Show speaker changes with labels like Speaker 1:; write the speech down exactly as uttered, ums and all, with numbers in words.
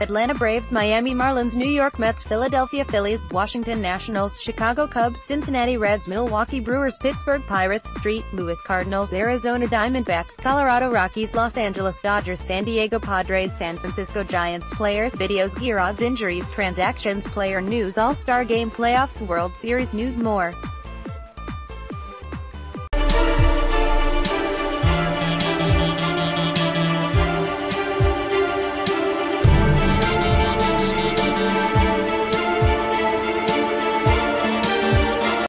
Speaker 1: Atlanta Braves, Miami Marlins, New York Mets, Philadelphia Phillies, Washington Nationals, Chicago Cubs, Cincinnati Reds, Milwaukee Brewers, Pittsburgh Pirates, Saint Louis Cardinals, Arizona Diamondbacks, Colorado Rockies, Los Angeles Dodgers, San Diego Padres, San Francisco Giants. Players, videos, gear, odds, injuries, transactions, player news, All-Star Game, playoffs, World Series news, more.